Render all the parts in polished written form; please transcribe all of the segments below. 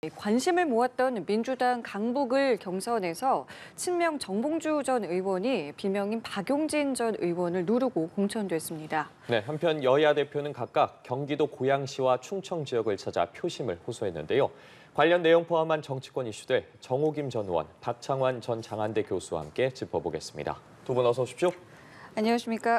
관심을 모았던 민주당 강북을 경선에서 친명 정봉주 전 의원이 비명인 박용진 전 의원을 누르고 공천됐습니다. 네, 한편 여야 대표는 각각 경기도 고양시와 충청 지역을 찾아 표심을 호소했는데요. 관련 내용 포함한 정치권 이슈들 정호김 전 의원, 박창환 전 장한대 교수와 함께 짚어보겠습니다. 두 분 어서 오십시오. 안녕하십니까.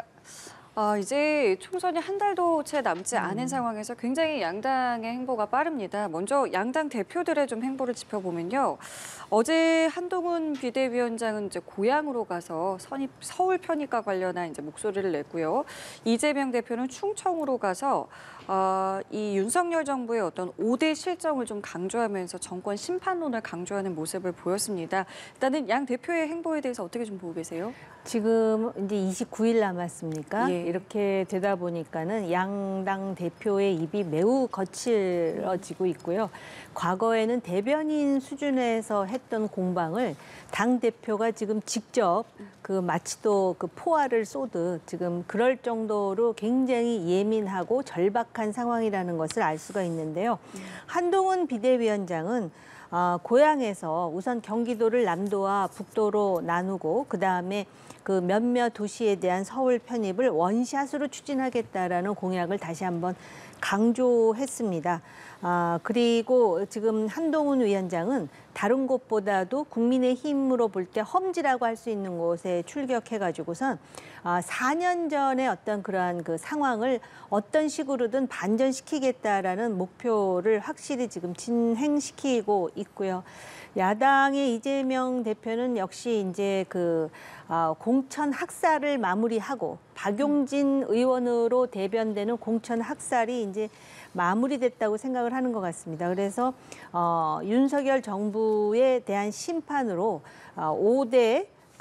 이제 총선이 한 달도 채 남지 않은 상황에서 굉장히 양당의 행보가 빠릅니다. 먼저 양당 대표들의 좀 행보를 짚어보면요. 어제 한동훈 비대위원장은 이제 고향으로 가서 서울 편입과 관련한 이제 목소리를 냈고요. 이재명 대표는 충청으로 가서 이 윤석열 정부의 어떤 5대 실정을 좀 강조하면서 정권 심판론을 강조하는 모습을 보였습니다. 일단은 양 대표의 행보에 대해서 어떻게 좀 보고 계세요? 지금 이제 29일 남았습니까? 예. 이렇게 되다 보니까는 양당 대표의 입이 매우 거칠어지고 있고요. 과거에는 대변인 수준에서 했던 공방을 당 대표가 지금 직접 마치 또 포화를 쏘듯 지금 그럴 정도로 굉장히 예민하고 절박한 상황이라는 것을 알 수가 있는데요. 한동훈 비대위원장은 고향에서 우선 경기도를 남도와 북도로 나누고 그다음에 그 몇몇 도시에 대한 서울 편입을 원샷으로 추진하겠다라는 공약을 다시 한번 강조했습니다. 그리고 지금 한동훈 위원장은 다른 곳보다도 국민의힘으로 볼 때 험지라고 할 수 있는 곳에 출격해가지고선 4년 전에 어떤 그러한 그 상황을 어떤 식으로든 반전시키겠다라는 목표를 확실히 지금 진행시키고 있고요. 야당의 이재명 대표는 역시 이제 공천 학살을 마무리하고 박용진 의원으로 대변되는 공천 학살이 이제 마무리됐다고 생각을 하는 것 같습니다. 그래서 윤석열 정부에 대한 심판으로 5대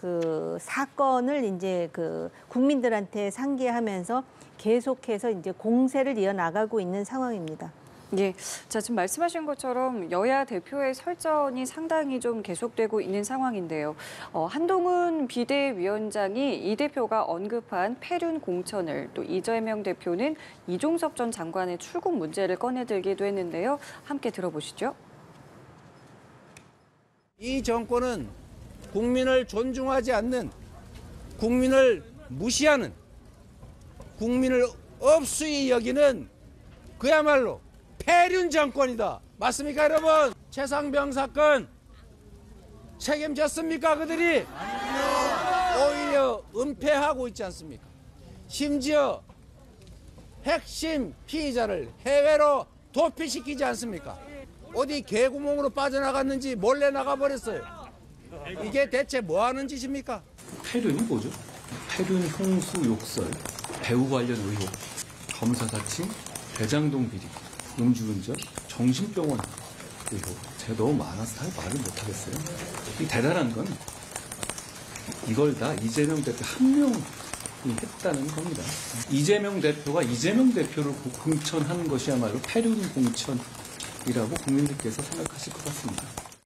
사건을 이제 국민들한테 상기하면서 계속해서 이제 공세를 이어나가고 있는 상황입니다. 예, 자 지금 말씀하신 것처럼 여야 대표의 설전이 상당히 좀 계속되고 있는 상황인데요. 한동훈 비대위원장이 이 대표가 언급한 폐륜 공천을 또 이재명 대표는 이종섭 전 장관의 출국 문제를 꺼내들기도 했는데요. 함께 들어보시죠. 이 정권은 국민을 존중하지 않는, 국민을 무시하는, 국민을 없수히 여기는 그야말로 폐륜 정권이다. 맞습니까, 여러분? 최상병 사건 책임졌습니까, 그들이? 오히려 은폐하고 있지 않습니까? 심지어 핵심 피의자를 해외로 도피시키지 않습니까? 어디 개구멍으로 빠져나갔는지 몰래 나가버렸어요. 이게 대체 뭐 하는 짓입니까? 폐륜이 뭐죠? 폐륜 형수 욕설, 배우 관련 의혹, 검사 사칭, 대장동 비리, 음주운전, 정신병원 의혹. 제가 너무 많아서 다 말을 못하겠어요. 이 대단한 건 이걸 다 이재명 대표 한 명이 했다는 겁니다. 이재명 대표가 이재명 대표를 공천한 것이야말로 폐륜 공천이라고 국민들께서 생각하실 것 같습니다.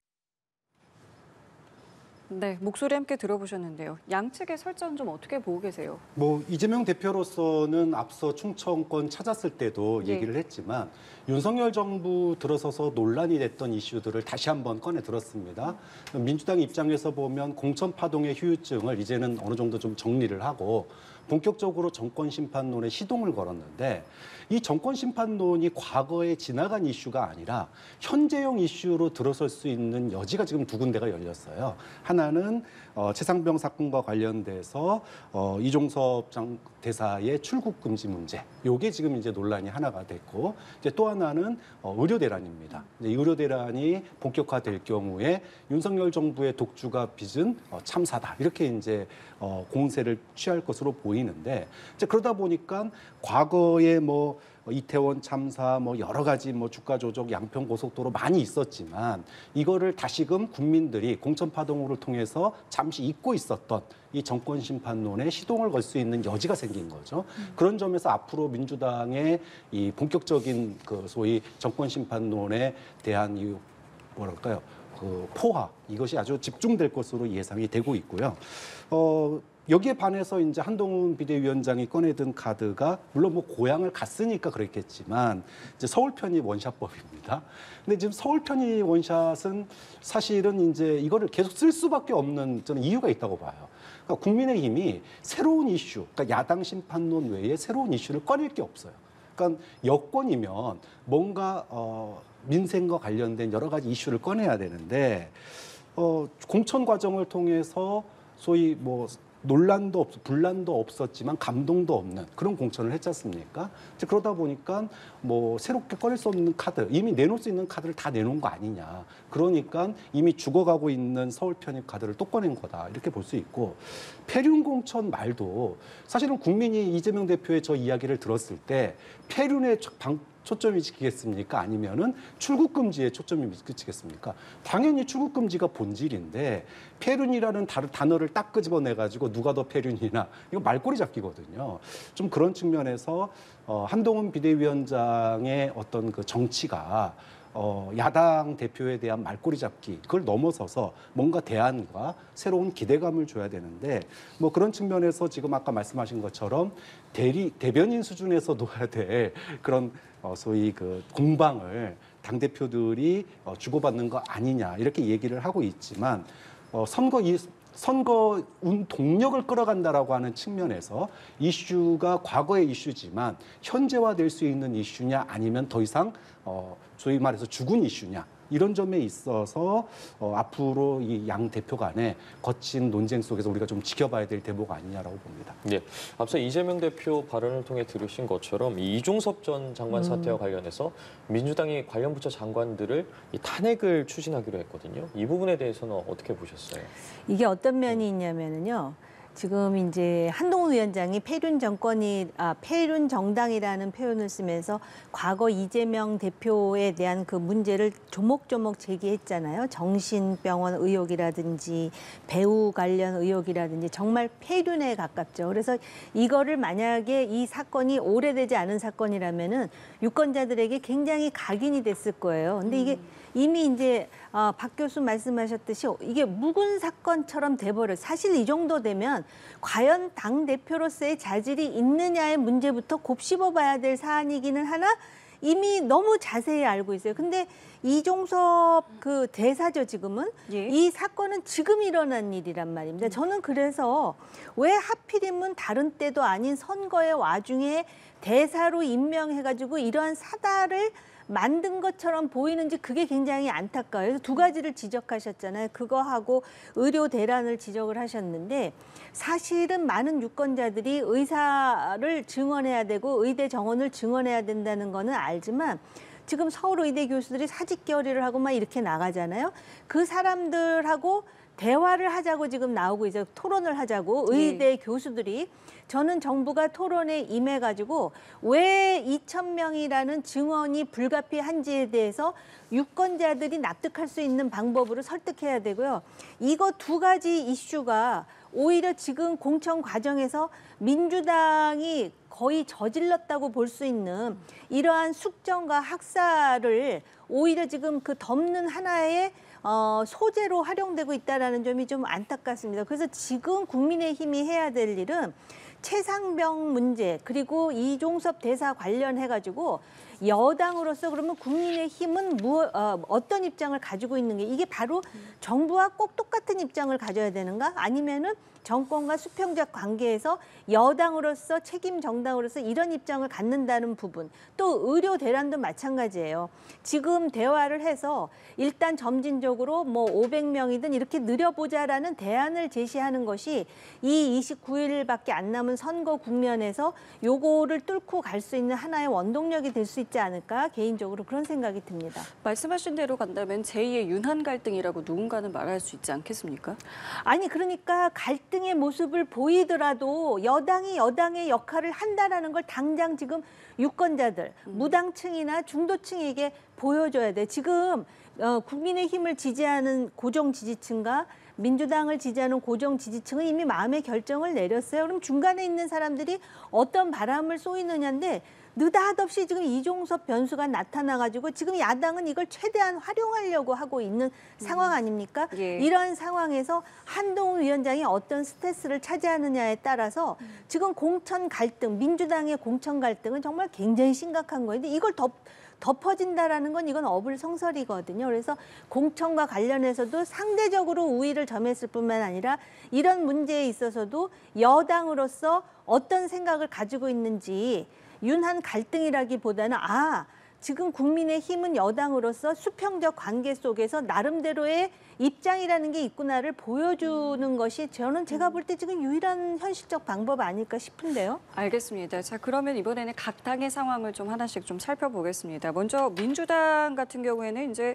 네, 목소리 함께 들어보셨는데요. 양측의 설전 좀 어떻게 보고 계세요? 이재명 대표로서는 앞서 충청권 찾았을 때도 얘기를 했지만 윤석열 정부 들어서서 논란이 됐던 이슈들을 다시 한번 꺼내 들었습니다. 민주당 입장에서 보면 공천 파동의 후유증을 이제는 어느 정도 좀 정리를 하고 본격적으로 정권 심판론에 시동을 걸었는데 이 정권 심판론이 과거에 지나간 이슈가 아니라 현재형 이슈로 들어설 수 있는 여지가 지금 두 군데가 열렸어요. 하나는 최상병 사건과 관련돼서 이종섭 대사의 출국 금지 문제. 요게 지금 이제 논란이 하나가 됐고 이제 또 하나는 의료 대란입니다. 이 의료 대란이 본격화될 경우에 윤석열 정부의 독주가 빚은 참사다. 이렇게 이제 공세를 취할 것으로 보이는데 이제 그러다 보니까 과거에 이태원 참사 여러 가지 주가 조작 양평 고속도로 많이 있었지만 이거를 다시금 국민들이 공천 파동을 통해서 잠시 잊고 있었던 이 정권 심판론에 시동을 걸 수 있는 여지가 생긴 거죠. 그런 점에서 앞으로 민주당의 이 본격적인 소위 정권 심판론에 대한 이 포화 이것이 아주 집중될 것으로 예상이 되고 있고요. 여기에 반해서 이제 한동훈 비대위원장이 꺼내든 카드가 물론 뭐 고향을 갔으니까 그랬겠지만 이제 서울 편입 원샷법입니다. 근데 지금 서울 편입 원샷은 사실은 이제 이거를 계속 쓸 수밖에 없는 저는 이유가 있다고 봐요. 그러니까 국민의힘이 새로운 이슈, 그러니까 야당 심판론 외에 새로운 이슈를 꺼낼 게 없어요. 그러니까 여권이면 뭔가 민생과 관련된 여러 가지 이슈를 꺼내야 되는데 공천 과정을 통해서 소위 뭐 논란도 분란도 없었지만 감동도 없는 그런 공천을 했지 않습니까? 이제 그러다 보니까 뭐 새롭게 꺼낼 수 없는 카드, 이미 내놓을 수 있는 카드를 다 내놓은 거 아니냐. 그러니까 이미 죽어가고 있는 서울 편입 카드를 또 꺼낸 거다. 이렇게 볼 수 있고, 폐륜 공천 말도 사실은 국민이 이재명 대표의 저 이야기를 들었을 때 폐륜에 초점이 찍히겠습니까? 아니면은 출국 금지에 초점이 찍히겠습니까? 당연히 출국 금지가 본질인데 폐륜이라는 단어를 딱 끄집어내 가지고 누가 더 폐륜이나 이거 말꼬리 잡기거든요. 좀 그런 측면에서 한동훈 비대위원장의 어떤 그 정치가 야당 대표에 대한 말꼬리 잡기, 그걸 넘어서서 뭔가 대안과 새로운 기대감을 줘야 되는데, 뭐 그런 측면에서 지금 아까 말씀하신 것처럼 대변인 수준에서 놓아야 될 그런 소위 그 공방을 당대표들이 주고받는 거 아니냐 이렇게 얘기를 하고 있지만, 선거 동력을 끌어간다라고 하는 측면에서 이슈가 과거의 이슈지만 현재화될 수 있는 이슈냐 아니면 더 이상 소위 말해서 죽은 이슈냐, 이런 점에 있어서 앞으로 이 양 대표 간의 거친 논쟁 속에서 우리가 좀 지켜봐야 될 대목가 아니냐라고 봅니다. 네, 앞서 이재명 대표 발언을 통해 들으신 것처럼 이 이종섭 전 장관 사태와 관련해서 민주당이 관련 부처 장관들을 이 탄핵을 추진하기로 했거든요. 이 부분에 대해서는 어떻게 보셨어요? 이게 어떤 면이 있냐면은요. 지금 이제 한동훈 위원장이 폐륜 정당이라는 표현을 쓰면서 과거 이재명 대표에 대한 그 문제를 조목조목 제기했잖아요. 정신병원 의혹이라든지 배우 관련 의혹이라든지 정말 폐륜에 가깝죠. 그래서 이거를 만약에 이 사건이 오래되지 않은 사건이라면은 유권자들에게 굉장히 각인이 됐을 거예요. 근데 이게 이미 이제 박 교수 말씀하셨듯이 이게 묵은 사건처럼 돼버려요. 사실 이 정도 되면 과연 당대표로서의 자질이 있느냐의 문제부터 곱씹어봐야 될 사안이기는 하나 이미 너무 자세히 알고 있어요. 근데 이종섭 그 대사죠, 지금은. 예. 이 사건은 지금 일어난 일이란 말입니다. 저는 그래서 왜 하필이면 다른 때도 아닌 선거의 와중에 대사로 임명해가지고 이러한 사달을 만든 것처럼 보이는지 그게 굉장히 안타까워요. 그래서 두 가지를 지적하셨잖아요. 그거하고 의료 대란을 지적을 하셨는데, 사실은 많은 유권자들이 의사를 증언해야 되고 의대 정원을 증언해야 된다는 거는 알지만 지금 서울의대 교수들이 사직결의를 하고 막 이렇게 나가잖아요. 그 사람들하고 대화를 하자고 지금 나오고 이제 토론을 하자고 의대 교수들이. 저는 정부가 토론에 임해가지고 왜 2,000명이라는 증언이 불가피한지에 대해서 유권자들이 납득할 수 있는 방법으로 설득해야 되고요. 이거 두 가지 이슈가 오히려 지금 공천 과정에서 민주당이 거의 저질렀다고 볼 수 있는 이러한 숙정과 학살을 오히려 지금 그 덮는 하나의 소재로 활용되고 있다는 점이 좀 안타깝습니다. 그래서 지금 국민의힘이 해야 될 일은 최상병 문제 그리고 이종섭 대사 관련해가지고 여당으로서 그러면 국민의힘은 어떤 입장을 가지고 있는 게 이게 바로 정부와 꼭 똑같은 입장을 가져야 되는가? 아니면은 정권과 수평적 관계에서 여당으로서 책임 정당으로서 이런 입장을 갖는다는 부분. 또 의료 대란도 마찬가지예요. 지금 대화를 해서 일단 점진적으로 뭐 500명이든 이렇게 늘려보자라는 대안을 제시하는 것이 이 29일밖에 안 남은 선거 국면에서 요거를 뚫고 갈 수 있는 하나의 원동력이 될 수 있지 않을까 개인적으로 그런 생각이 듭니다. 말씀하신 대로 간다면 제2의 윤한 갈등이라고 누군가는 말할 수 있지 않겠습니까? 아니 그러니까 갈등의 모습을 보이더라도 여당이 여당의 역할을 한다라는 걸 당장 지금 유권자들, 무당층이나 중도층에게 보여줘야 돼. 지금 국민의힘을 지지하는 고정 지지층과 민주당을 지지하는 고정 지지층은 이미 마음의 결정을 내렸어요. 그럼 중간에 있는 사람들이 어떤 바람을 쏘이느냐인데 느닷없이 지금 이종섭 변수가 나타나가지고 지금 야당은 이걸 최대한 활용하려고 하고 있는 상황 아닙니까? 예. 이런 상황에서 한동훈 위원장이 어떤 스탠스를 차지하느냐에 따라서 지금 공천 갈등, 민주당의 공천 갈등은 정말 굉장히 심각한 거예요. 근데 이걸 덮어진다라는 건 이건 어불성설이거든요. 그래서 공천과 관련해서도 상대적으로 우위를 점했을 뿐만 아니라 이런 문제에 있어서도 여당으로서 어떤 생각을 가지고 있는지 윤한 갈등이라기보다는 지금 국민의힘은 여당으로서 수평적 관계 속에서 나름대로의 입장이라는 게 있구나를 보여주는 것이 제가 볼 때 지금 유일한 현실적 방법 아닐까 싶은데요. 알겠습니다. 자, 그러면 이번에는 각 당의 상황을 좀 하나씩 좀 살펴보겠습니다. 먼저 민주당 같은 경우에는 이제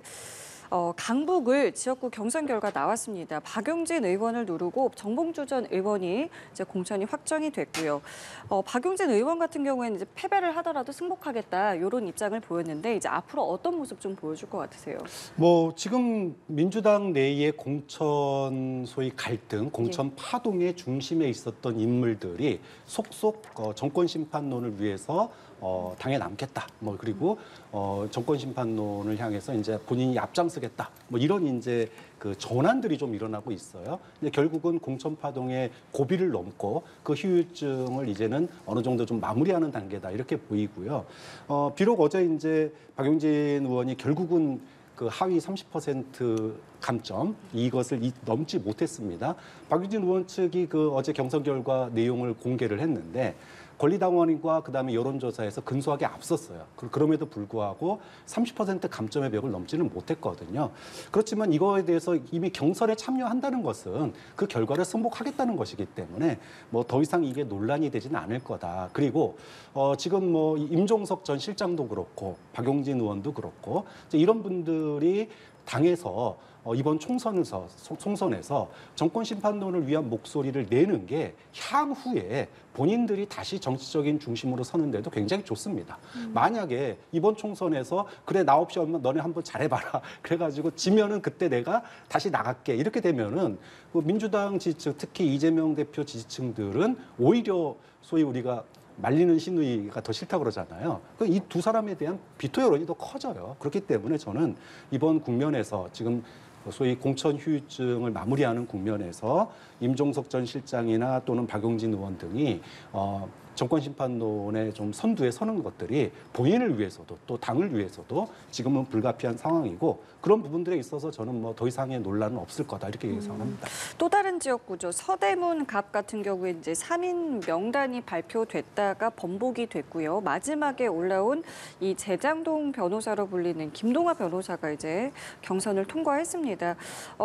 강북을 지역구 경선 결과 나왔습니다. 박용진 의원을 누르고 정봉주 전 의원이 이제 공천이 확정이 됐고요. 박용진 의원 같은 경우에는 이제 패배를 하더라도 승복하겠다 이런 입장을 보였는데 이제 앞으로 어떤 모습 좀 보여줄 것 같으세요? 뭐 지금 민주당 내의 공천 소위 갈등, 공천 파동의 중심에 있었던 인물들이 속속 정권 심판론을 위해서 당에 남겠다. 뭐 그리고 정권 심판론을 향해서 이제 본인이 앞장서겠다. 뭐 이런 이제 그 전환들이 좀 일어나고 있어요. 근데 결국은 공천 파동의 고비를 넘고 그 후유증을 이제는 어느 정도 좀 마무리하는 단계다 이렇게 보이고요. 비록 어제 이제 박용진 의원이 결국은 그 하위 30% 감점 이것을 넘지 못했습니다. 박용진 의원 측이 그 어제 경선 결과 내용을 공개를 했는데 권리당원과 그다음에 여론조사에서 근소하게 앞섰어요. 그럼에도 불구하고 30% 감점의 벽을 넘지는 못했거든요. 그렇지만 이거에 대해서 이미 경선에 참여한다는 것은 그 결과를 승복하겠다는 것이기 때문에 뭐 더 이상 이게 논란이 되지는 않을 거다. 그리고 지금 뭐 임종석 전 실장도 그렇고 박용진 의원도 그렇고 이런 분들이 당에서 이번 총선에서 정권 심판론을 위한 목소리를 내는 게 향후에 본인들이 다시 정치적인 중심으로 서는데도 굉장히 좋습니다. 만약에 이번 총선에서 그래 나 없이 하면 너네 한번 잘해봐라. 그래가지고 지면은 그때 내가 다시 나갈게. 이렇게 되면은 민주당 지지층 특히 이재명 대표 지지층들은 오히려 소위 우리가 말리는 시누이가 더 싫다고 그러잖아요. 이 두 사람에 대한 비토 여론이 더 커져요. 그렇기 때문에 저는 이번 국면에서 지금 소위 공천 후유증을 마무리하는 국면에서 임종석 전 실장이나 또는 박용진 의원 등이 정권 심판론의 좀 선두에 서는 것들이 본인을 위해서도 또 당을 위해서도 지금은 불가피한 상황이고 그런 부분들에 있어서 저는 뭐 더 이상의 논란은 없을 거다 이렇게 예상합니다. 또 다른 지역구죠. 서대문 갑 같은 경우에 이제 3인 명단이 발표됐다가 번복이 됐고요. 마지막에 올라온 이 재장동 변호사로 불리는 김동화 변호사가 이제 경선을 통과했습니다.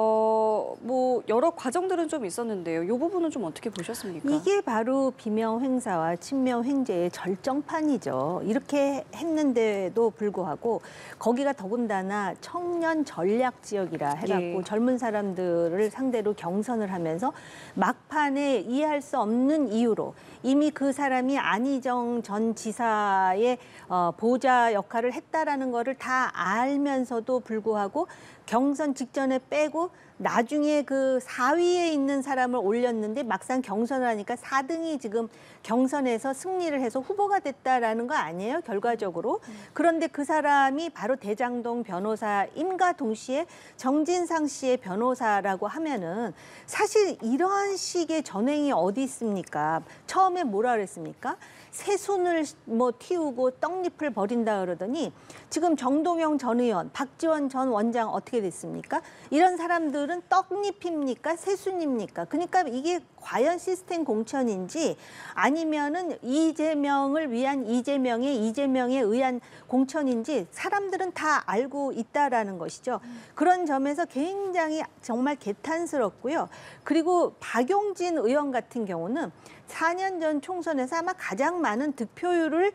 뭐 여러 과정들은 좀 있었는데요. 이 부분은 좀 어떻게 보셨습니까? 이게 바로 비명 행사와 친명 횡재의 절정판이죠. 이렇게 했는데도 불구하고 거기가 더군다나 청년 전략 지역이라 해갖고 젊은 사람들을 상대로 경선을 하면서 막판에 이해할 수 없는 이유로 이미 그 사람이 안희정 전 지사의 보좌 역할을 했다라는 거를 다 알면서도 불구하고 경선 직전에 빼고 나중에 그 4위에 있는 사람을 올렸는데 막상 경선을 하니까 4등이 지금 경선에서 승리를 해서 후보가 됐다라는 거 아니에요, 결과적으로. 그런데 그 사람이 바로 대장동 변호사임과 동시에 정진상 씨의 변호사라고 하면은 사실 이런 식의 전횡이 어디 있습니까? 처음에 뭐라 그랬습니까? 새순을 뭐 틔우고 떡잎을 버린다 그러더니 지금 정동영 전 의원, 박지원 전 원장 어떻게 됐습니까? 이런 사람들은 떡잎입니까? 새순입니까? 그러니까 이게 과연 시스템 공천인지 아니면은 이재명을 위한 이재명에 의한 공천인지 사람들은 다 알고 있다라는 것이죠. 그런 점에서 굉장히 정말 개탄스럽고요. 그리고 박용진 의원 같은 경우는 4년 전 총선에서 아마 가장 많은 득표율을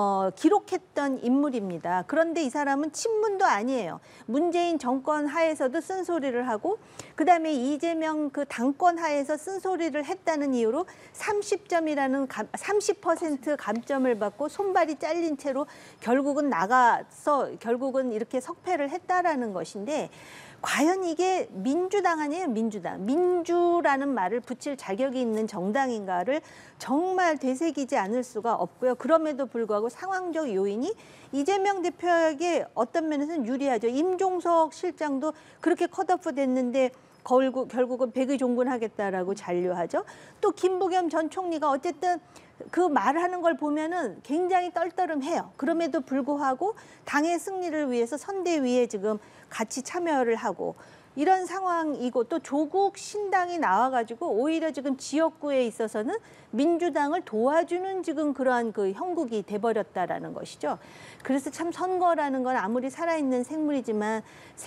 기록했던 인물입니다. 그런데 이 사람은 친문도 아니에요. 문재인 정권 하에서도 쓴소리를 하고 그다음에 이재명 그 당권 하에서 쓴소리를 했다는 이유로 30점이라는 30% 감점을 받고 손발이 잘린 채로 결국은 나가서 결국은 이렇게 석패를 했다라는 것인데 과연 이게 민주당 아니에요? 민주당. 민주라는 말을 붙일 자격이 있는 정당인가를 사례를 정말 되새기지 않을 수가 없고요. 그럼에도 불구하고 상황적 요인이 이재명 대표에게 어떤 면에서는 유리하죠. 임종석 실장도 그렇게 컷오프 됐는데 결국은 백의종군하겠다라고 잔류하죠. 또 김부겸 전 총리가 어쨌든 그 말하는 걸 보면은 굉장히 떨떠름해요. 그럼에도 불구하고 당의 승리를 위해서 선대위에 지금 같이 참여를 하고 이런 상황이고 또 조국 신당이 나와가지고 오히려 지금 지역구에 있어서는 민주당을 도와주는 지금 그러한 그 형국이 돼버렸다라는 것이죠. 그래서 참 선거라는 건 아무리 살아있는 생물이지만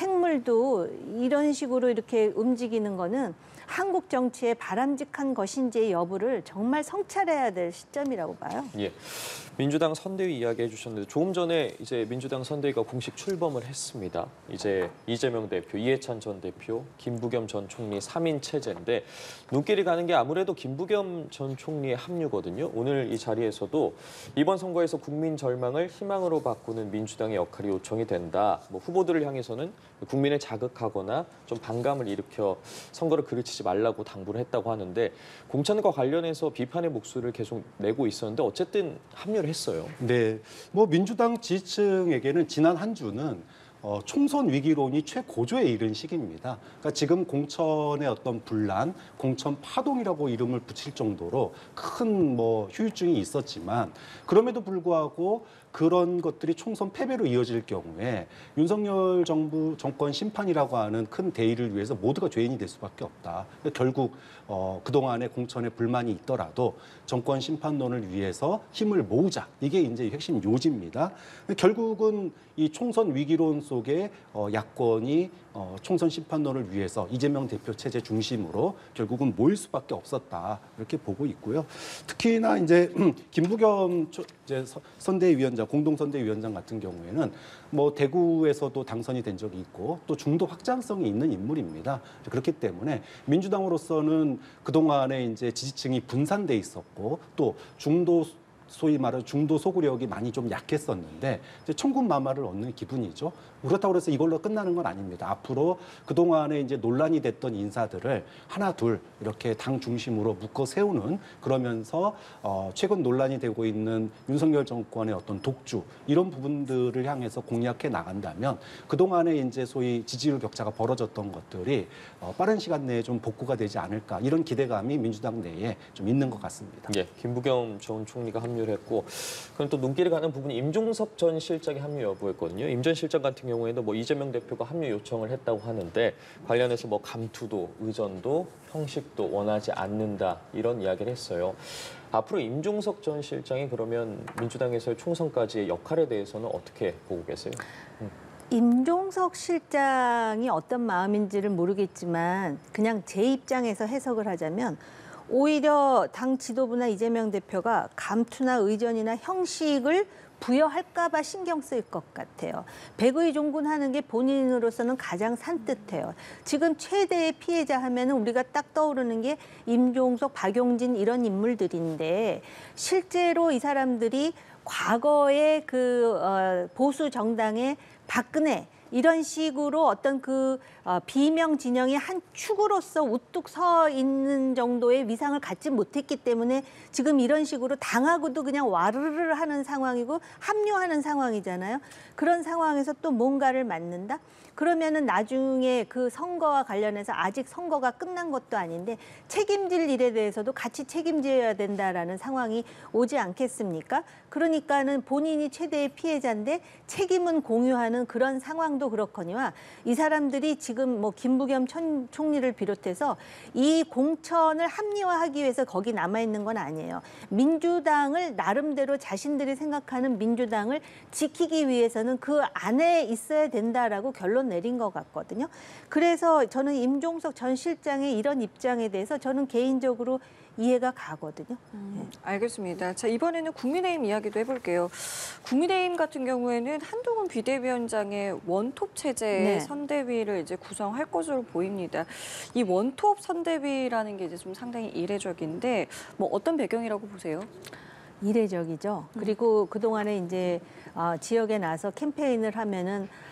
생물도 이런 식으로 이렇게 움직이는 거는 한국 정치에 바람직한 것인지의 여부를 정말 성찰해야 될 시점이라고 봐요. 예. 민주당 선대위 이야기해 주셨는데 조금 전에 이제 민주당 선대위가 공식 출범을 했습니다. 이제 이재명 대표, 이해찬 전 대표, 김부겸 전 총리 3인 체제인데 눈길이 가는 게 아무래도 김부겸 전 총리의 합류거든요. 오늘 이 자리에서도 이번 선거에서 국민 절망을 희망으로 바꾸는 민주당의 역할이 요청이 된다. 뭐 후보들을 향해서는 국민을 자극하거나 좀 반감을 일으켜 선거를 그르치지 말라고 당부를 했다고 하는데 공천과 관련해서 비판의 목소리를 계속 내고 있었는데 어쨌든 합류를 했어요. 네, 뭐 민주당 지지층에게는 지난 한 주는 총선 위기론이 최고조에 이른 시기입니다. 그러니까 지금 공천의 어떤 분란, 공천 파동이라고 이름을 붙일 정도로 큰 뭐 후유증이 있었지만 그럼에도 불구하고 그런 것들이 총선 패배로 이어질 경우에 윤석열 정부 정권 심판이라고 하는 큰 대의를 위해서 모두가 죄인이 될 수밖에 없다. 결국 그동안의 공천에 불만이 있더라도 정권 심판론을 위해서 힘을 모으자. 이게 이제 핵심 요지입니다. 결국은 이 총선 위기론 속에 야권이 총선 심판론을 위해서 이재명 대표 체제 중심으로 결국은 모일 수밖에 없었다. 이렇게 보고 있고요. 특히나 이제 김부겸 이제 선대위원장, 공동선대위원장 같은 경우에는 뭐 대구에서도 당선이 된 적이 있고 또 중도 확장성이 있는 인물입니다. 그렇기 때문에 민주당으로서는 그동안에 이제 지지층이 분산돼 있었고 또 중도 소위 말하는 중도 소구력이 많이 좀 약했었는데 이제 천군만마를 얻는 기분이죠. 그렇다고 해서 이걸로 끝나는 건 아닙니다. 앞으로 그동안에 이제 논란이 됐던 인사들을 하나 둘 이렇게 당 중심으로 묶어 세우는 그러면서 최근 논란이 되고 있는 윤석열 정권의 어떤 독주 이런 부분들을 향해서 공략해 나간다면 그동안에 이제 소위 지지율 격차가 벌어졌던 것들이 빠른 시간 내에 좀 복구가 되지 않을까 이런 기대감이 민주당 내에 좀 있는 것 같습니다. 예, 김부겸 전 총리가 합류를 했고 그럼 또 눈길이 가는 부분이 임종석 전 실장의 합류 여부였거든요. 임 전 실장 같은 경우에는 뭐 이재명 대표가 합류 요청을 했다고 하는데 관련해서 뭐 감투도 의전도 형식도 원하지 않는다 이런 이야기를 했어요. 앞으로 임종석 전 실장이 그러면 민주당에서의 총선까지의 역할에 대해서는 어떻게 보고 계세요? 임종석 실장이 어떤 마음인지를 모르겠지만 그냥 제 입장에서 해석을 하자면 오히려 당 지도부나 이재명 대표가 감투나 의전이나 형식을 부여할까 봐 신경 쓸 것 같아요. 백의종군하는 게 본인으로서는 가장 산뜻해요. 지금 최대의 피해자 하면은 우리가 딱 떠오르는 게 임종석, 박용진 이런 인물들인데 실제로 이 사람들이 과거에 그 보수 정당의 박근혜 이런 식으로 어떤 그 비명 진영의 한 축으로서 우뚝 서 있는 정도의 위상을 갖지 못했기 때문에 지금 이런 식으로 당하고도 그냥 와르르 하는 상황이고 합류하는 상황이잖아요. 그런 상황에서 또 뭔가를 맡는다? 그러면은 나중에 그 선거와 관련해서 아직 선거가 끝난 것도 아닌데 책임질 일에 대해서도 같이 책임져야 된다라는 상황이 오지 않겠습니까? 그러니까는 본인이 최대의 피해자인데 책임은 공유하는 그런 상황도 그렇거니와 이 사람들이 지금 뭐 김부겸 총리를 비롯해서 이 공천을 합리화하기 위해서 거기 남아 있는 건 아니에요. 민주당을 나름대로 자신들이 생각하는 민주당을 지키기 위해서는 그 안에 있어야 된다라고 결론 내린 것 같거든요. 그래서 저는 임종석 전 실장의 이런 입장에 대해서 저는 개인적으로 이해가 가거든요. 알겠습니다. 자, 이번에는 국민의힘 이야기도 해볼게요. 국민의힘 같은 경우에는 한동훈 비대위원장의 원톱 체제 네. 선대위를 이제 구성할 것으로 보입니다. 이 원톱 선대위라는 게 이제 좀 상당히 이례적인데 뭐 어떤 배경이라고 보세요? 이례적이죠. 그리고 그동안에 이제 지역에 나서 캠페인을 하면은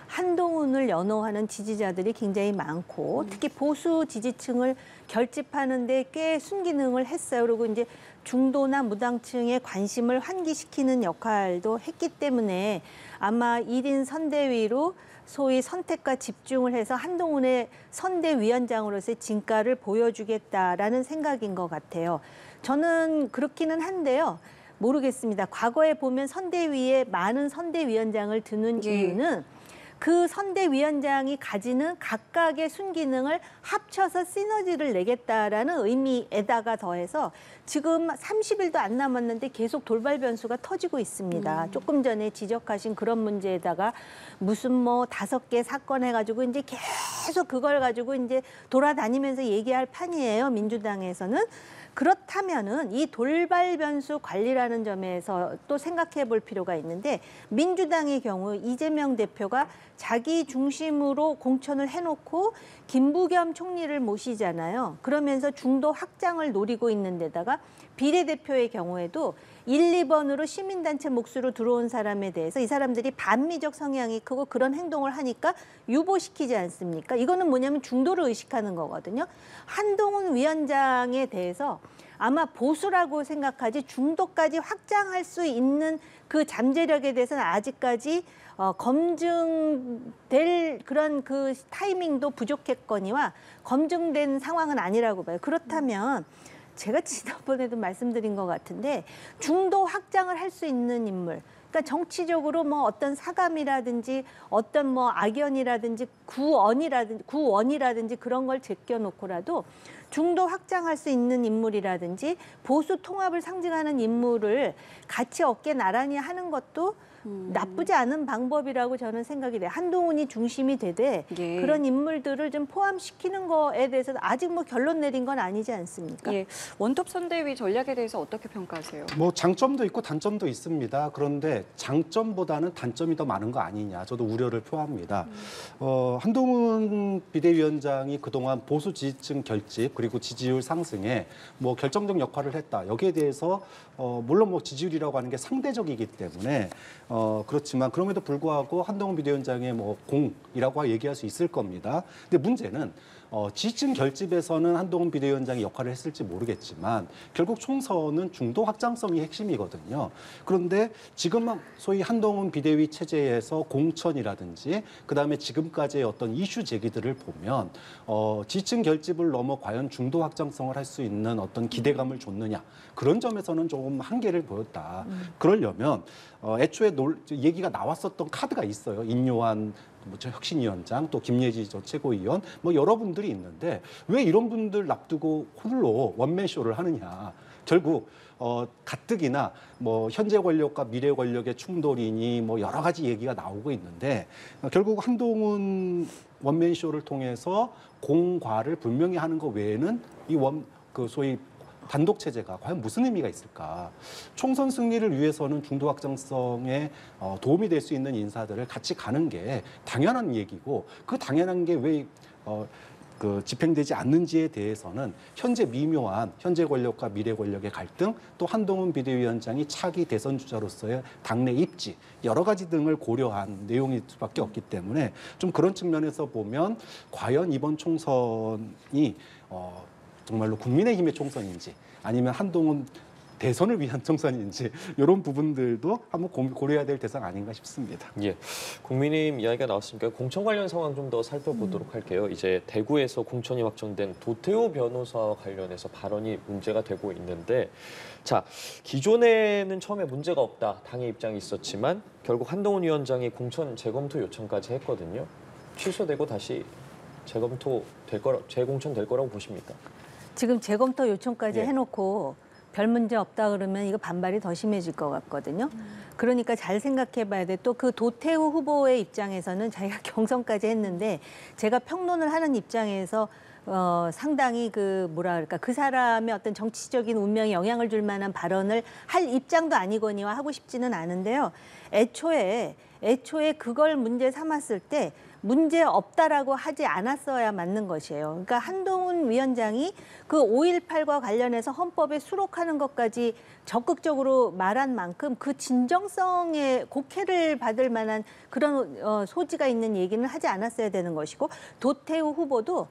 한동훈을 연호하는 지지자들이 굉장히 많고 특히 보수 지지층을 결집하는 데 꽤 순기능을 했어요. 그리고 이제 중도나 무당층의 관심을 환기시키는 역할도 했기 때문에 아마 1인 선대위로 소위 선택과 집중을 해서 한동훈의 선대위원장으로서의 진가를 보여주겠다라는 생각인 것 같아요. 저는 그렇기는 한데요. 모르겠습니다. 과거에 보면 선대위에 많은 선대위원장을 두는 이유는 그 선대위원장이 가지는 각각의 순기능을 합쳐서 시너지를 내겠다라는 의미에다가 더해서 지금 30일도 안 남았는데 계속 돌발 변수가 터지고 있습니다. 조금 전에 지적하신 그런 문제에다가 무슨 뭐 5개 사건 해가지고 이제 계속 그걸 가지고 이제 돌아다니면서 얘기할 판이에요. 민주당에서는. 그렇다면은 이 돌발 변수 관리라는 점에서 또 생각해 볼 필요가 있는데 민주당의 경우 이재명 대표가 자기 중심으로 공천을 해놓고 김부겸 총리를 모시잖아요. 그러면서 중도 확장을 노리고 있는 데다가 비례대표의 경우에도 1, 2번으로 시민단체 몫으로 들어온 사람에 대해서 이 사람들이 반미적 성향이 크고 그런 행동을 하니까 유보시키지 않습니까? 이거는 뭐냐면 중도를 의식하는 거거든요. 한동훈 위원장에 대해서 아마 보수라고 생각하지 중도까지 확장할 수 있는 그 잠재력에 대해서는 아직까지 검증될 그런 그 타이밍도 부족했거니와 검증된 상황은 아니라고 봐요. 그렇다면 제가 지난번에도 말씀드린 것 같은데 중도 확장을 할 수 있는 인물, 그러니까 정치적으로 뭐 어떤 사감이라든지 어떤 뭐 악연이라든지 구원이라든지 그런 걸 제껴놓고라도 중도 확장할 수 있는 인물이라든지 보수 통합을 상징하는 인물을 같이 어깨 나란히 하는 것도 나쁘지 않은 방법이라고 저는 생각이 돼요. 한동훈이 중심이 되되 예. 그런 인물들을 좀 포함시키는 거에 대해서 아직 뭐 결론 내린 건 아니지 않습니까? 예. 원톱 선대위 전략에 대해서 어떻게 평가하세요? 뭐 장점도 있고 단점도 있습니다. 그런데 장점보다는 단점이 더 많은 거 아니냐, 저도 우려를 표합니다. 한동훈 비대위원장이 그동안 보수 지지층 결집 그리고 지지율 상승에 뭐 결정적 역할을 했다. 여기에 대해서 물론 뭐 지지율이라고 하는 게 상대적이기 때문에 그렇지만 그럼에도 불구하고 한동훈 비대위원장의 뭐 공이라고 얘기할 수 있을 겁니다. 근데 문제는 지지층 결집에서는 한동훈 비대위원장이 역할을 했을지 모르겠지만 결국 총선은 중도 확장성이 핵심이거든요. 그런데 지금 소위 한동훈 비대위 체제에서 공천이라든지 그다음에 지금까지의 어떤 이슈 제기들을 보면 지지층 결집을 넘어 과연 중도 확장성을 할 수 있는 어떤 기대감을 줬느냐, 그런 점에서는 조금 한계를 보였다. 그러려면 애초에 얘기가 나왔었던 카드가 있어요. 인요한 혁신위원장, 또 김예지 최고위원, 뭐 여러분들이 있는데 왜 이런 분들 납두고 홀로 원맨쇼를 하느냐. 결국 가뜩이나 뭐 현재 권력과 미래 권력의 충돌이니 뭐 여러 가지 얘기가 나오고 있는데 결국 한동훈 원맨쇼를 통해서 공과를 분명히 하는 것 외에는 그 소위 단독 체제가 과연 무슨 의미가 있을까? 총선 승리를 위해서는 중도 확장성에 도움이 될 수 있는 인사들을 같이 가는 게 당연한 얘기고, 그 당연한 게 왜 그 집행되지 않는지에 대해서는 현재 미묘한 현재 권력과 미래 권력의 갈등, 또 한동훈 비대위원장이 차기 대선 주자로서의 당내 입지, 여러 가지 등을 고려한 내용일 수밖에 없기 때문에 좀 그런 측면에서 보면 과연 이번 총선이 정말로 국민의힘의 총선인지 아니면 한동훈 대선을 위한 총선인지 이런 부분들도 한번 고려해야 될 대상 아닌가 싶습니다. 예, 국민의힘 이야기가 나왔으니까 공천 관련 상황 좀 더 살펴보도록 할게요. 이제 대구에서 공천이 확정된 도태우 변호사와 관련해서 발언이 문제가 되고 있는데, 자, 기존에는 처음에 문제가 없다 당의 입장이 있었지만 결국 한동훈 위원장이 공천 재검토 요청까지 했거든요. 취소되고 다시 재공천 될 거라고 보십니까? 지금 재검토 요청까지 예. 해놓고 별 문제 없다 그러면 이거 반발이 더 심해질 것 같거든요. 그러니까 잘 생각해 봐야 돼. 또 그 도태우 후보의 입장에서는 자기가 경선까지 했는데 제가 평론을 하는 입장에서 상당히 그 사람의 어떤 정치적인 운명에 영향을 줄 만한 발언을 할 입장도 아니거니와 하고 싶지는 않은데요. 애초에 그걸 문제 삼았을 때 문제 없다라고 하지 않았어야 맞는 것이에요. 그러니까 한동훈 위원장이 그 5.18과 관련해서 헌법에 수록하는 것까지 적극적으로 말한 만큼 그 진정성의 곡해를 받을 만한 그런 소지가 있는 얘기는 하지 않았어야 되는 것이고, 도태우 후보도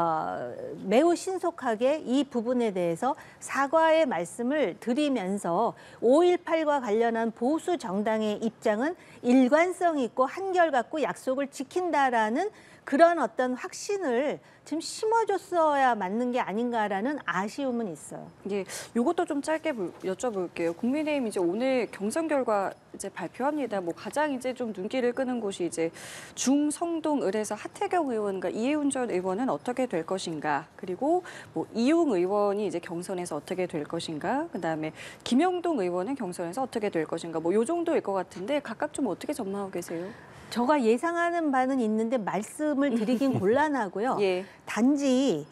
매우 신속하게 이 부분에 대해서 사과의 말씀을 드리면서 5.18과 관련한 보수 정당의 입장은 일관성 있고 한결같고 약속을 지킨다라는 그런 어떤 확신을 지금 심어줬어야 맞는 게 아닌가라는 아쉬움은 있어요. 예, 이것도 좀 짧게 여쭤볼게요. 국민의힘 이제 오늘 경선 결과 이제 발표합니다. 뭐 가장 이제 좀 눈길을 끄는 곳이 이제 중성동 을에서 하태경 의원과 이해운 전 의원은 어떻게 될 것인가, 그리고 뭐 이용 의원이 이제 경선에서 어떻게 될 것인가, 그다음에 김영동 의원은 경선에서 어떻게 될 것인가, 뭐 요 정도일 것 같은데 각각 좀 어떻게 전망하고 계세요? 제가 예상하는 바는 있는데 말씀을 드리긴 곤란하고요. 예. 단지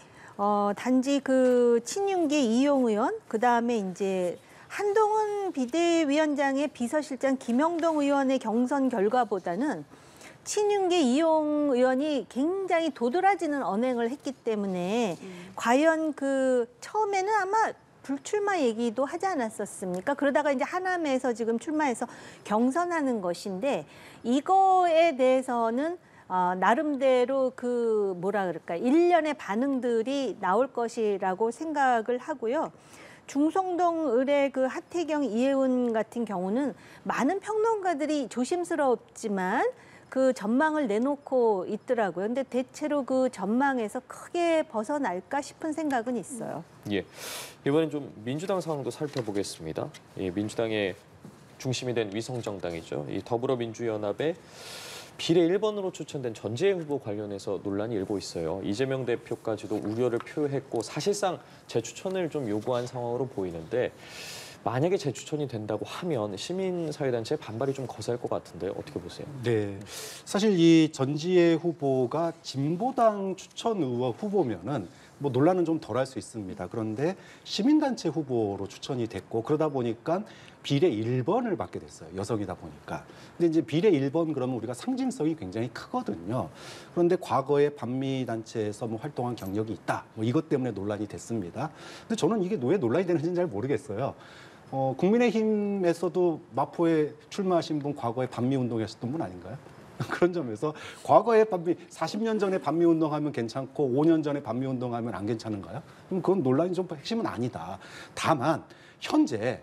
그 친윤계 이용 의원, 그 다음에 이제 한동훈 비대위원장의 비서실장 김영동 의원의 경선 결과보다는 친윤계 이용 의원이 굉장히 도드라지는 언행을 했기 때문에 과연 그 처음에는 아마 불출마 얘기도 하지 않았었습니까? 그러다가 이제 하남에서 지금 출마해서 경선하는 것인데, 이거에 대해서는 나름대로 그 뭐라 그럴까, 일련의 반응들이 나올 것이라고 생각을 하고요. 중성동 을의 그 하태경 이해운 같은 경우는 많은 평론가들이 조심스럽지만 그 전망을 내놓고 있더라고요. 근데 대체로 그 전망에서 크게 벗어날까 싶은 생각은 있어요. 예, 이번엔 좀 민주당 상황도 살펴보겠습니다. 예, 민주당의 중심이 된 위성정당이죠. 이 더불어민주연합의 비례 1번으로 추천된 전재희 후보 관련해서 논란이 일고 있어요. 이재명 대표까지도 우려를 표했고 사실상 재추천을 좀 요구한 상황으로 보이는데, 만약에 재추천이 된다고 하면 시민사회단체의 반발이 좀 거셀 것 같은데 어떻게 보세요? 네, 사실 이 전지혜 후보가 진보당 추천 의원 후보면은 뭐 논란은 좀 덜할 수 있습니다. 그런데 시민단체 후보로 추천이 됐고, 그러다 보니까 비례 1번을 받게 됐어요. 여성이다 보니까. 근데 이제 비례 1번 그러면 우리가 상징성이 굉장히 크거든요. 그런데 과거에 반미단체에서 뭐 활동한 경력이 있다, 뭐 이것 때문에 논란이 됐습니다. 근데 저는 이게 왜 논란이 되는지는 잘 모르겠어요. 국민의힘에서도 마포에 출마하신 분 과거에 반미운동 하셨던 분 아닌가요? 그런 점에서 과거에 40년 전에 반미운동하면 괜찮고 5년 전에 반미운동하면 안 괜찮은가요? 그럼 그건 논란이 좀 핵심은 아니다. 다만 현재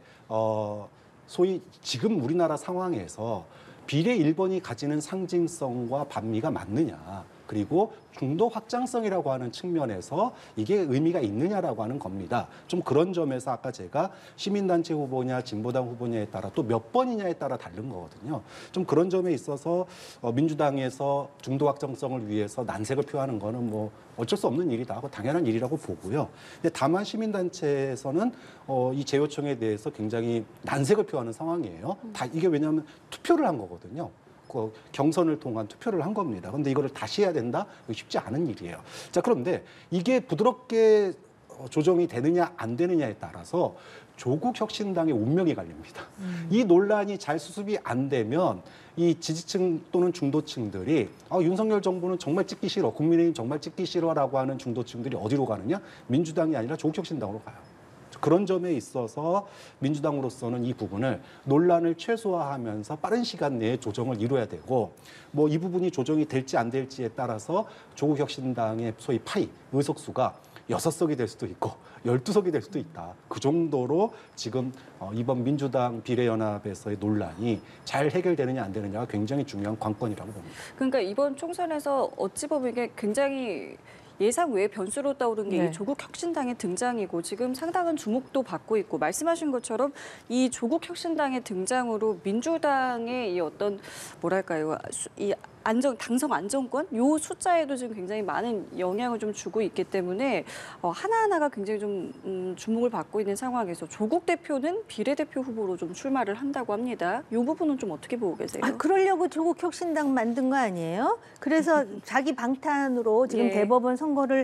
소위 지금 우리나라 상황에서 비례 1번이 가지는 상징성과 반미가 맞느냐, 그리고 중도 확장성이라고 하는 측면에서 이게 의미가 있느냐라고 하는 겁니다. 좀 그런 점에서 아까 제가 시민단체 후보냐 진보당 후보냐에 따라 또 몇 번이냐에 따라 다른 거거든요. 좀 그런 점에 있어서 민주당에서 중도 확장성을 위해서 난색을 표하는 거는 뭐 어쩔 수 없는 일이다 하고 당연한 일이라고 보고요. 근데 다만 시민단체에서는 이 재요청에 대해서 굉장히 난색을 표하는 상황이에요. 다 이게 왜냐하면 투표를 한 거거든요. 경선을 통한 투표를 한 겁니다. 그런데 이거를 다시 해야 된다? 이거 쉽지 않은 일이에요. 자, 그런데 이게 부드럽게 조정이 되느냐 안 되느냐에 따라서 조국 혁신당의 운명이 갈립니다. 이 논란이 잘 수습이 안 되면 이 지지층 또는 중도층들이 윤석열 정부는 정말 찍기 싫어, 국민의힘 정말 찍기 싫어라고 하는 중도층들이 어디로 가느냐? 민주당이 아니라 조국 혁신당으로 가요. 그런 점에 있어서 민주당으로서는 이 부분을 논란을 최소화하면서 빠른 시간 내에 조정을 이뤄야 되고, 뭐 이 부분이 조정이 될지 안 될지에 따라서 조국 혁신당의 소위 파이, 의석수가 6석이 될 수도 있고 12석이 될 수도 있다. 그 정도로 지금 이번 민주당 비례연합에서의 논란이 잘 해결되느냐 안 되느냐가 굉장히 중요한 관건이라고 봅니다. 그러니까 이번 총선에서 어찌 보면 이게 굉장히 예상 외의 변수로 떠오른 게 이 조국 혁신당의 등장이고, 지금 상당한 주목도 받고 있고, 말씀하신 것처럼 이 조국 혁신당의 등장으로 민주당의 이 어떤 뭐랄까요, 이 당성 안정권 요 숫자에도 지금 굉장히 많은 영향을 좀 주고 있기 때문에 하나하나가 굉장히 좀 주목을 받고 있는 상황에서 조국 대표는 비례대표 후보로 좀 출마를 한다고 합니다. 이 부분은 좀 어떻게 보고 계세요? 그러려고 조국 혁신당 만든 거 아니에요? 그래서 자기 방탄으로 지금 예. 대법원 선고를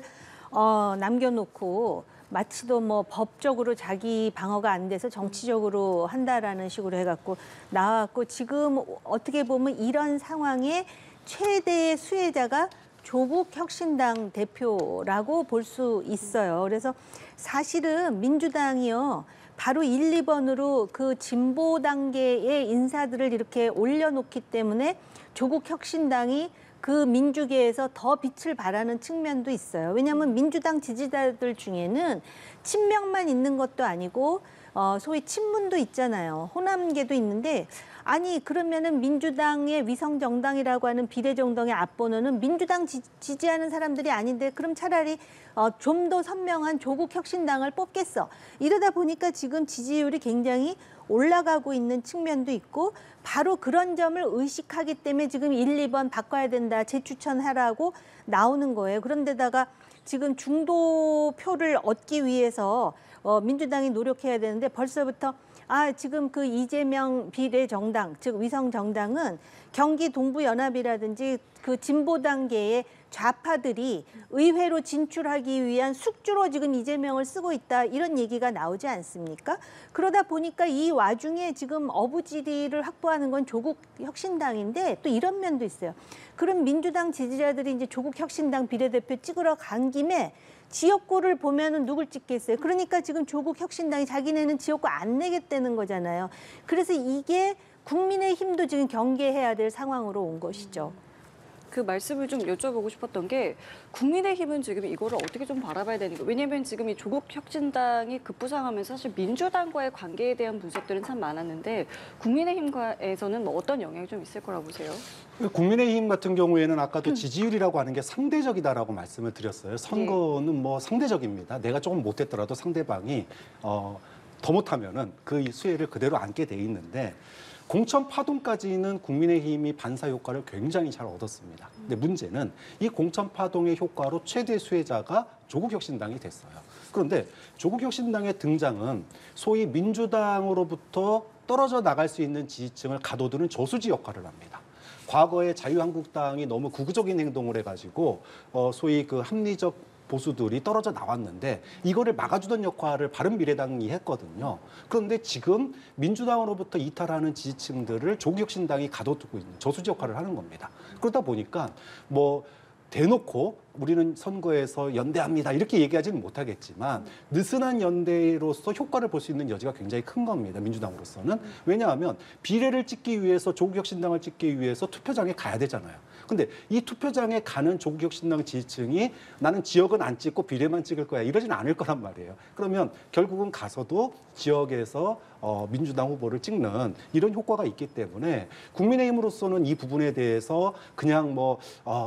남겨놓고 마치도 뭐 법적으로 자기 방어가 안 돼서 정치적으로 한다라는 식으로 해갖고 나왔고, 지금 어떻게 보면 이런 상황에 최대의 수혜자가 조국혁신당 대표라고 볼 수 있어요. 그래서 사실은 민주당이요, 바로 1, 2번으로 그 진보 단계의 인사들을 이렇게 올려놓기 때문에 조국혁신당이 그 민주계에서 더 빛을 발하는 측면도 있어요. 왜냐하면 민주당 지지자들 중에는 친명만 있는 것도 아니고 소위 친문도 있잖아요. 호남계도 있는데, 아니 그러면은 민주당의 위성정당이라고 하는 비례정당의 앞번호는 민주당 지지하는 사람들이 아닌데 그럼 차라리 좀 더 선명한 조국혁신당을 뽑겠어. 이러다 보니까 지금 지지율이 굉장히 올라가고 있는 측면도 있고, 바로 그런 점을 의식하기 때문에 지금 1, 2번 바꿔야 된다, 재추천하라고 나오는 거예요. 그런데다가 지금 중도표를 얻기 위해서 민주당이 노력해야 되는데 벌써부터 지금 그 이재명 비례정당, 즉 위성정당은 경기 동부연합이라든지 그 진보단계의 좌파들이 의회로 진출하기 위한 숙주로 지금 이재명을 쓰고 있다, 이런 얘기가 나오지 않습니까? 그러다 보니까 이 와중에 지금 어부지리를 확보하는 건 조국혁신당인데 또 이런 면도 있어요. 그럼 민주당 지지자들이 이제 조국혁신당 비례대표 찍으러 간 김에 지역구를 보면은 누굴 찍겠어요? 그러니까 지금 조국혁신당이 자기네는 지역구 안 내겠다는 거잖아요. 그래서 이게 국민의힘도 지금 경계해야 될 상황으로 온 것이죠. 그 말씀을 좀 여쭤보고 싶었던 게, 국민의힘은 지금 이거를 어떻게 좀 바라봐야 되는 거예요? 왜냐하면 지금 이 조국혁신당이 급부상하면서 사실 민주당과의 관계에 대한 분석들은 참 많았는데 국민의힘과에서는 뭐 어떤 영향이 좀 있을 거라고 보세요? 국민의힘 같은 경우에는 아까도 지지율이라고 하는 게 상대적이다라고 말씀을 드렸어요. 선거는 뭐 상대적입니다. 내가 조금 못했더라도 상대방이 더 못하면은 그 수혜를 그대로 안게 돼 있는데, 공천 파동까지는 국민의힘이 반사 효과를 굉장히 잘 얻었습니다. 근데 문제는 이 공천 파동의 효과로 최대 수혜자가 조국혁신당이 됐어요. 그런데 조국혁신당의 등장은 소위 민주당으로부터 떨어져 나갈 수 있는 지지층을 가둬두는 저수지 역할을 합니다. 과거에 자유한국당이 너무 극우적인 행동을 해가지고 소위 그 합리적 보수들이 떨어져 나왔는데 이거를 막아주던 역할을 바른미래당이 했거든요. 그런데 지금 민주당으로부터 이탈하는 지지층들을 조국혁신당이 가둬두고 있는 저수지 역할을 하는 겁니다. 그러다 보니까 뭐 대놓고 우리는 선거에서 연대합니다 이렇게 얘기하지는 못하겠지만 느슨한 연대로서 효과를 볼 수 있는 여지가 굉장히 큰 겁니다. 민주당으로서는. 왜냐하면 비례를 찍기 위해서, 조국혁신당을 찍기 위해서 투표장에 가야 되잖아요. 근데 이 투표장에 가는 조국혁신당 지지층이 나는 지역은 안 찍고 비례만 찍을 거야, 이러진 않을 거란 말이에요. 그러면 결국은 가서도 지역에서 민주당 후보를 찍는 이런 효과가 있기 때문에 국민의힘으로서는 이 부분에 대해서 그냥 뭐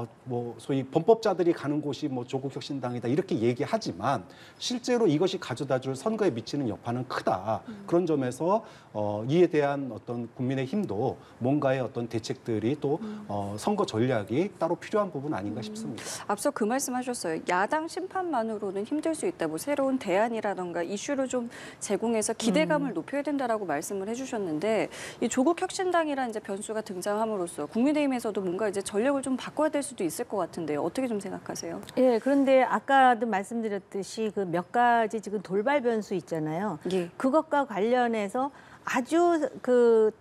소위 범법자들이 가는 곳이 뭐 조국혁신당이다 이렇게 얘기하지만 실제로 이것이 가져다줄 선거에 미치는 여파는 크다. 그런 점에서 이에 대한 어떤 국민의힘도 뭔가의 어떤 대책들이 또 선거 전략이 따로 필요한 부분 아닌가 싶습니다. 앞서 그 말씀하셨어요. 야당 심판만으로는 힘들 수 있다. 뭐 새로운 대안이라던가 이슈를 좀 제공해서 기대감을 높여야 된다라고 말씀을 해주셨는데, 이 조국혁신당이라는 이제 변수가 등장함으로써 국민의힘에서도 뭔가 이제 전략을 좀 바꿔야 될 수도 있을 것 같은데요. 어떻게 좀 생각하세요? 예, 그런데 아까도 말씀드렸듯이 그 몇 가지 지금 돌발 변수 있잖아요. 예. 그것과 관련해서 아주 그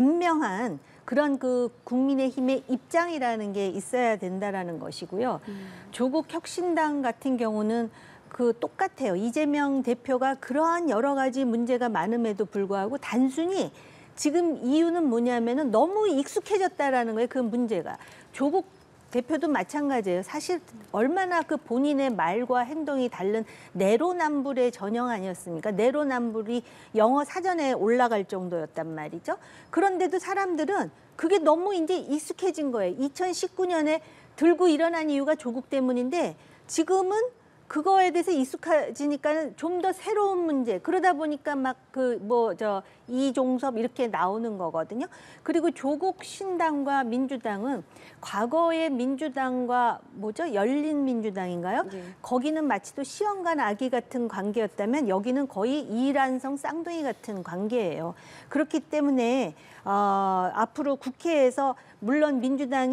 간명한 그런 그 국민의힘의 입장이라는 게 있어야 된다라는 것이고요. 조국혁신당 같은 경우는 그 똑같아요. 이재명 대표가 그러한 여러 가지 문제가 많음에도 불구하고 단순히 지금 이유는 뭐냐면은 너무 익숙해졌다라는 거예요. 그 문제가. 조국 대표도 마찬가지예요. 사실 얼마나 그 본인의 말과 행동이 다른 내로남불의 전형 아니었습니까? 내로남불이 영어 사전에 올라갈 정도였단 말이죠. 그런데도 사람들은 그게 너무 이제 익숙해진 거예요. 2019년에 들고 일어난 이유가 조국 때문인데 지금은 그거에 대해서 익숙해지니까 좀 더 새로운 문제. 그러다 보니까 막 이종섭 이렇게 나오는 거거든요. 그리고 조국 신당과 민주당은 과거의 민주당과 열린민주당인가요? 네. 거기는 마치 또 시험관 아기 같은 관계였다면 여기는 거의 이란성 쌍둥이 같은 관계예요. 그렇기 때문에 앞으로 국회에서 물론 민주당이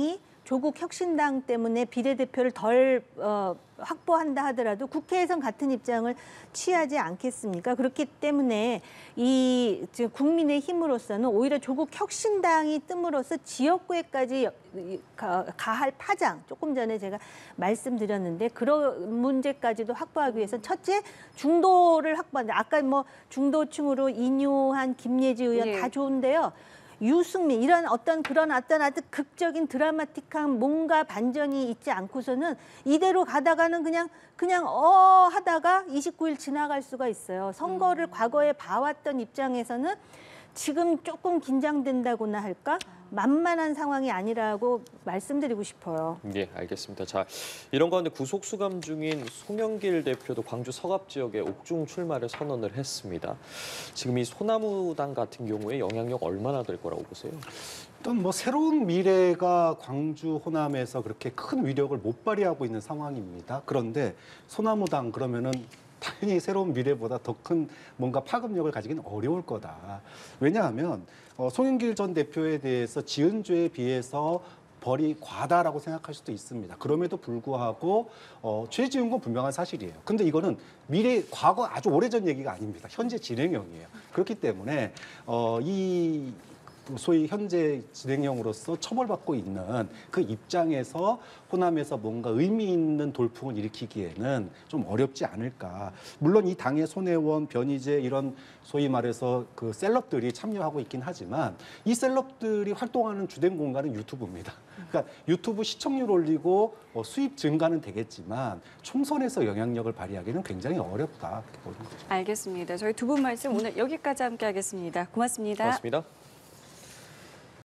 조국 혁신당 때문에 비례대표를 덜 확보한다 하더라도 국회에선 같은 입장을 취하지 않겠습니까? 그렇기 때문에 이 지금 국민의힘으로서는 오히려 조국 혁신당이 뜸으로써 지역구에까지 가할 파장, 조금 전에 제가 말씀드렸는데 그런 문제까지도 확보하기 위해서 첫째 중도를 확보한다. 아까 뭐 중도층으로 인요한 김예지 의원 예. 다 좋은데요. 유승민 이런 어떤 아주 극적인 드라마틱한 뭔가 반전이 있지 않고서는 이대로 가다가는 그냥 하다가 29일 지나갈 수가 있어요. 선거를 과거에 봐왔던 입장에서는 지금 조금 긴장된다고나 할까? 만만한 상황이 아니라고 말씀드리고 싶어요. 예, 알겠습니다. 자, 이런 가운데 구속 수감 중인 송영길 대표도 광주 서갑 지역에 옥중 출마를 선언을 했습니다. 지금 이 소나무당 같은 경우에 영향력 얼마나 될 거라고 보세요? 일단 뭐 새로운 미래가 광주 호남에서 그렇게 큰 위력을 못 발휘하고 있는 상황입니다. 그런데 소나무당 그러면은 당연히 새로운 미래보다 더 큰 뭔가 파급력을 가지기는 어려울 거다. 왜냐하면 송영길 전 대표에 대해서 지은 죄에 비해서 벌이 과다라고 생각할 수도 있습니다. 그럼에도 불구하고 죄 지은 건 분명한 사실이에요. 근데 이거는 과거 아주 오래전 얘기가 아닙니다. 현재 진행형이에요. 그렇기 때문에 이 소위 현재 진행형으로서 처벌받고 있는 그 입장에서 호남에서 뭔가 의미 있는 돌풍을 일으키기에는 좀 어렵지 않을까. 물론 이 당의 손혜원, 변희재 이런 소위 말해서 그 셀럽들이 참여하고 있긴 하지만 이 셀럽들이 활동하는 주된 공간은 유튜브입니다. 그러니까 유튜브 시청률 올리고 수입 증가는 되겠지만 총선에서 영향력을 발휘하기는 굉장히 어렵다. 이렇게 보는 거죠. 알겠습니다. 저희 두 분 말씀 오늘 여기까지 함께하겠습니다. 고맙습니다. 고맙습니다.